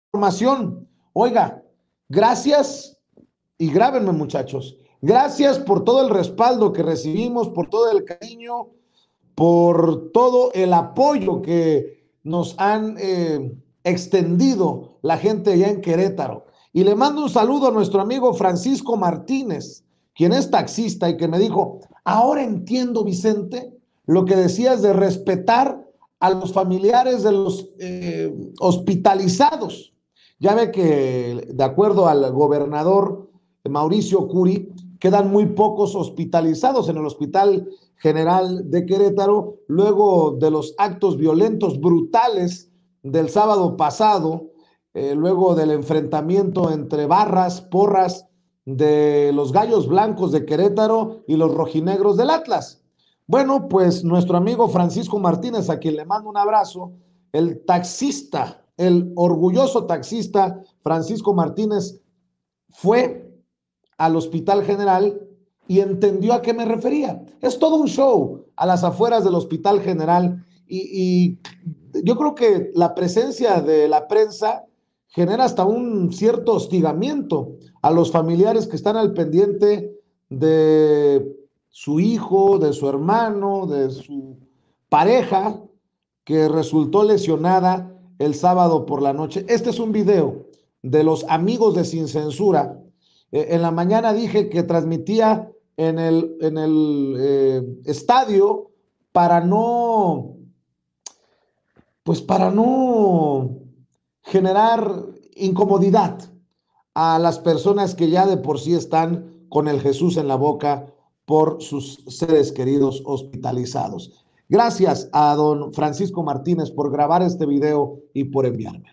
información. Oiga, gracias y grábenme, muchachos. Gracias por todo el respaldo que recibimos, por todo el cariño, por todo el apoyo que nos han extendido la gente allá en Querétaro. Y le mando un saludo a nuestro amigo Francisco Martínez, quien es taxista y que me dijo, ahora entiendo, Vicente, lo que decías de respetar a los familiares de los hospitalizados. Ya ve que, de acuerdo al gobernador Mauricio Curi, quedan muy pocos hospitalizados en el Hospital General de Querétaro, luego de los actos violentos, brutales del sábado pasado, luego del enfrentamiento entre barras, porras de los Gallos Blancos de Querétaro y los rojinegros del Atlas. Bueno, pues nuestro amigo Francisco Martínez, a quien le mando un abrazo, el taxista, el orgulloso taxista Francisco Martínez, fue al Hospital General y entendió a qué me refería. Es todo un show a las afueras del Hospital General y yo creo que la presencia de la prensa genera hasta un cierto hostigamiento a los familiares que están al pendiente de su hijo, de su hermano, de su pareja que resultó lesionada el sábado por la noche. Este es un video de los amigos de Sin Censura. En la mañana dije que transmitía en el estadio para no, pues para no generar incomodidad a las personas que ya de por sí están con el Jesús en la boca por sus seres queridos hospitalizados. Gracias a don Francisco Martínez por grabar este video y por enviármelo.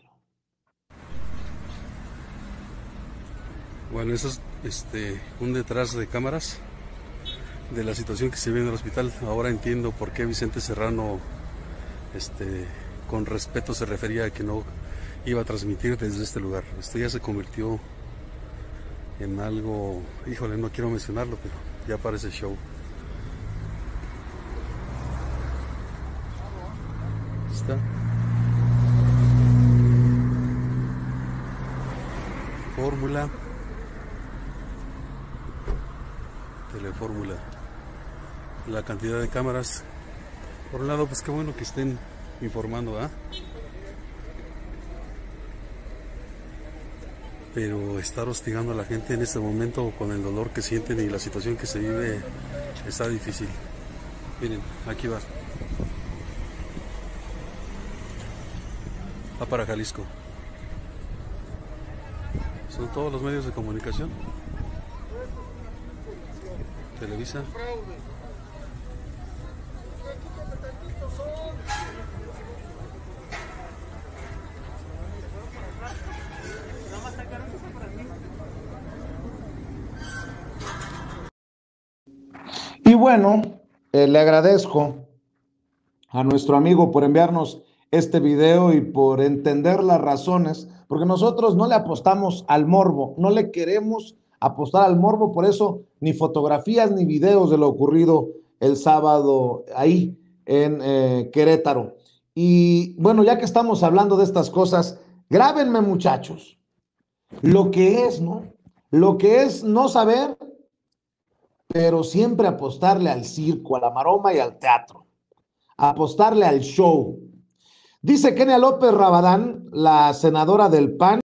Bueno, eso es un detrás de cámaras de la situación que se vive en el hospital. Ahora entiendo por qué Vicente Serrano con respeto se refería a que no iba a transmitir desde este lugar. Esto ya se convirtió en algo, híjole, no quiero mencionarlo, pero ya parece show. ¿Está? Fórmula. Telefórmula. La cantidad de cámaras. Por un lado, pues qué bueno que estén informando, ¿ah? Pero estar hostigando a la gente en este momento con el dolor que sienten y la situación que se vive está difícil. Miren, aquí va. Va para Jalisco. Son todos los medios de comunicación. Televisa. Y bueno, le agradezco a nuestro amigo por enviarnos este video y por entender las razones, porque nosotros no le apostamos al morbo, no le queremos apostar al morbo, por eso ni fotografías ni videos de lo ocurrido el sábado ahí en Querétaro. Y bueno, ya que estamos hablando de estas cosas, grábenme, muchachos, lo que es, ¿no? Lo que es no saber, pero siempre apostarle al circo, a la maroma y al teatro, apostarle al show. Dice Kenia López Rabadán, la senadora del PAN,